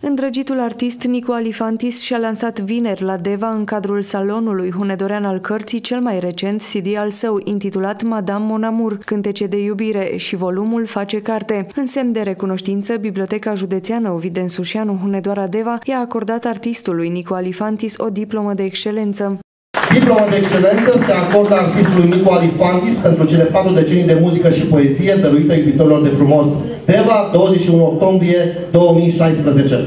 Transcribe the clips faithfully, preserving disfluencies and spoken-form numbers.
Îndrăgitul artist Nicu Alifantis și-a lansat vineri la Deva, în cadrul salonului hunedorean al cărții, cel mai recent C D al său, intitulat Madame Mon Amour, cântece de iubire, și volumul Face carte. În semn de recunoștință, Biblioteca Județeană Ovid Densușianu Hunedoara Deva i-a acordat artistului Nicu Alifantis o diplomă de excelență. Diploma de excelență se acordă artistului Nicu Alifantis pentru cele patru decenii de muzică și poezie dăruită iubitorilor de frumos. Deva, douăzeci și unu octombrie două mii șaisprezece.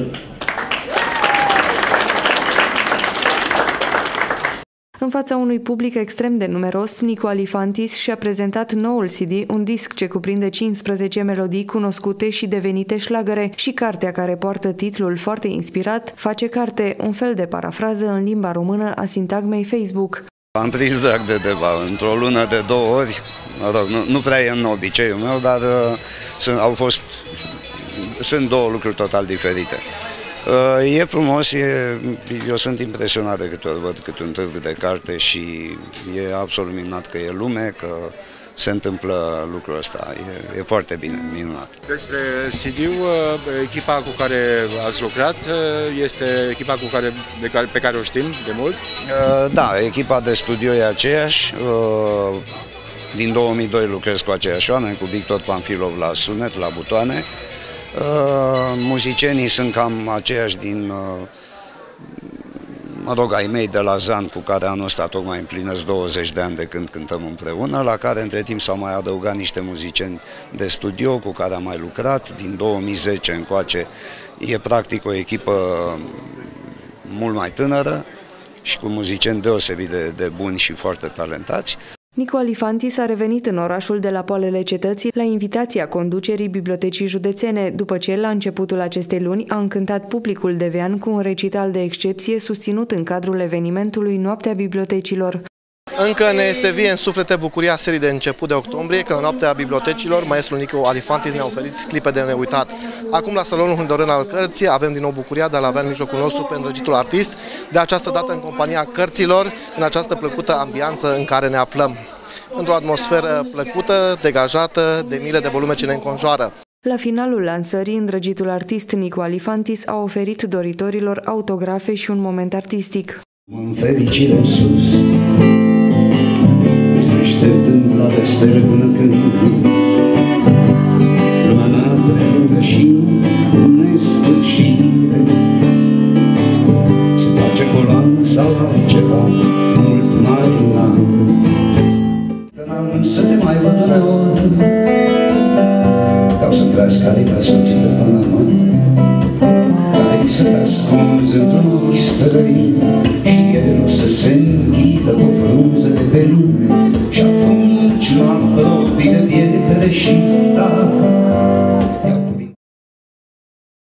În fața unui public extrem de numeros, Nicu Alifantis și-a prezentat noul C D, un disc ce cuprinde cincisprezece melodii cunoscute și devenite șlagăre, și cartea care poartă titlul foarte inspirat, Face carte, un fel de parafrază în limba română a sintagmei Facebook. Am prins drag de Deva într-o lună de două ori, mă rog, nu, nu prea e în obiceiul meu, dar uh, sunt, au fost, sunt două lucruri total diferite. Uh, e frumos, e, eu sunt impresionat de câte ori văd câte un târg de carte și e absolut minunat că e lume, că se întâmplă lucrul ăsta. E, e foarte bine, minunat. Despre C D-ul, echipa cu care ați lucrat este echipa cu care, de care, pe care o știm de mult? Uh, da, echipa de studio e aceeași. Uh, din două mii doi lucrez cu aceiași oameni, cu Victor Panfilov la sunet, la butoane. Uh, muzicienii sunt cam aceiași din, uh, mă rog, ai mei de la Zan, cu care anul ăsta tocmai împlinesc douăzeci de ani de când cântăm împreună, la care între timp s-au mai adăugat niște muzicieni de studio cu care am mai lucrat. Din două mii zece încoace e practic o echipă mult mai tânără și cu muzicieni deosebit de, de buni și foarte talentați. Nicu Alifantis a revenit în orașul de la poalele cetății la invitația conducerii Bibliotecii Județene, după ce, la începutul acestei luni, a încântat publicul devean cu un recital de excepție susținut în cadrul evenimentului Noaptea Bibliotecilor. Încă ne este vie în suflete bucuria serii de început de octombrie, că în Noaptea Bibliotecilor, maestrul Nicu Alifantis ne-a oferit clipe de neuitat. Acum, la salonul hunedorean al cărții, avem din nou bucuria de a-l avea în mijlocul nostru pe îndrăgitul artist, de această dată în compania cărților, în această plăcută ambianță în care ne aflăm. Într-o atmosferă plăcută, degajată, de mile de volume ce ne înconjoară. La finalul lansării, îndrăgitul artist Nicu Alifantis a oferit doritorilor autografe și un moment artistic. În fericire în sus, așteptând la vestere până când lumea mea lungă și nesfârșire se face coloană sau altceva mult mai înalt. N-am să te mai văd uneori, vreau să-mi trăiesc aripa soțită până la noi, care să te ascunzi într-un ochi străin și el o să se înghidă cu o frunză de velin. Și atunci m-am apropit de pietre și da,